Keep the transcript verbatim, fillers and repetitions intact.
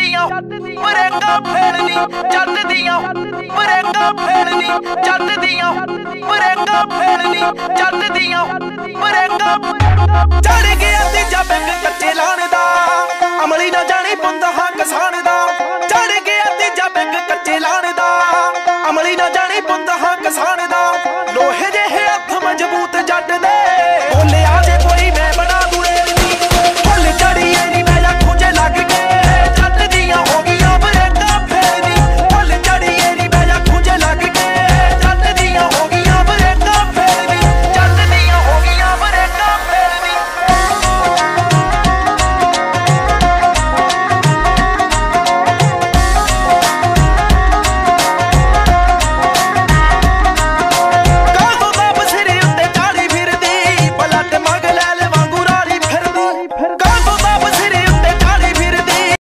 ਦੀਆਂ ਬਰੇਕਾਂ ਫੇਲਣੀ ਜੱਟ ਦੀਆਂ ਬਰੇਕਾਂ ਫੇਲਣੀ ਜੱਟ ਦੀਆਂ ਬਰੇਕਾਂ ਫੇਲਣੀ ਜੱਟ ਦੀਆਂ ਬਰੇਕਾਂ ਚੜ ਗਿਆ ਤੀਜਾ ਬੈਂਕ ਕੱਚੇ ਲਾਣ ਦਾ ਅਮਲੀ ਨਾ ਜਾਣੀ ਪੁੱਤ ਹਾਂ ਕਿਸਾਨ ਦਾ ਚੜ ਗਿਆ ਤੀਜਾ ਬੈਂਕ ਕੱਚੇ ਲਾਣ ਦਾ ਅਮਲੀ ਨਾ ਜਾਣੀ ਪੁੱਤ ਹਾਂ ਕਿਸਾਨ ਦਾ